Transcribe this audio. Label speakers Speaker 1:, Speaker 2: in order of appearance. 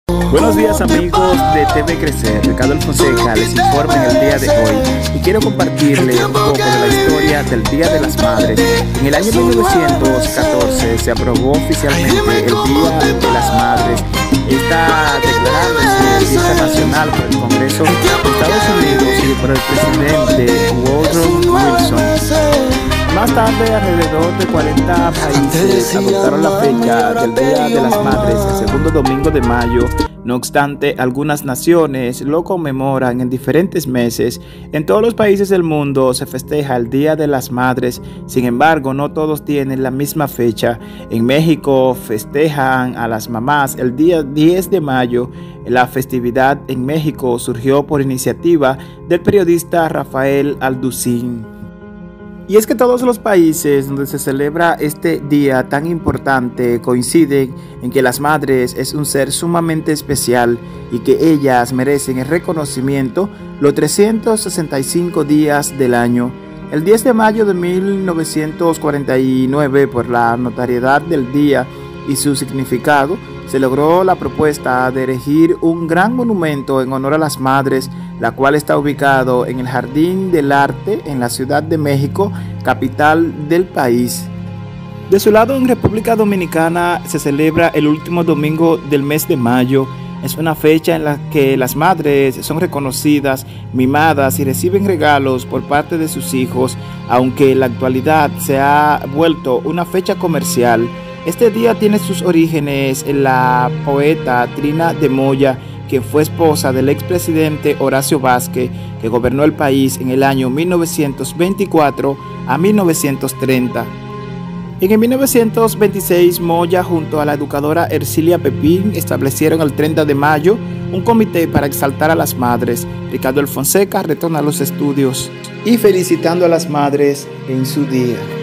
Speaker 1: Buenos días amigos de TV Crecer, Ricardo Fonseca les informa en el día de hoy y quiero compartirles un poco de la historia del Día de las Madres. En el año 1914 se aprobó oficialmente el Día de las Madres. Está declarándose fiesta nacional por el Congreso de Estados Unidos y por el presidente Woodrow Wilson. Más tarde, alrededor de 40 países adoptaron la fecha del Día de las Madres, el segundo domingo de mayo. No obstante, algunas naciones lo conmemoran en diferentes meses. En todos los países del mundo se festeja el Día de las Madres. Sin embargo, no todos tienen la misma fecha. En México festejan a las mamás el día 10 de mayo. La festividad en México surgió por iniciativa del periodista Rafael Alducín. Y es que todos los países donde se celebra este día tan importante coinciden en que las madres es un ser sumamente especial y que ellas merecen el reconocimiento los 365 días del año. El 10 de mayo de 1949, por la notariedad del día y su significado, se logró la propuesta de erigir un gran monumento en honor a las madres, la cual está ubicado en el Jardín del Arte en la Ciudad de México, capital del país. De su lado, en República Dominicana se celebra el último domingo del mes de mayo. Es una fecha en la que las madres son reconocidas, mimadas y reciben regalos por parte de sus hijos, aunque en la actualidad se ha vuelto una fecha comercial. Este día tiene sus orígenes en la poeta Trina de Moya, quien fue esposa del expresidente Horacio Vázquez, que gobernó el país en el año 1924 a 1930. En el 1926, Moya junto a la educadora Ercilia Pepín establecieron el 30 de mayo un comité para exaltar a las madres. Ricardo Fonseca retorna a los estudios y felicitando a las madres en su día.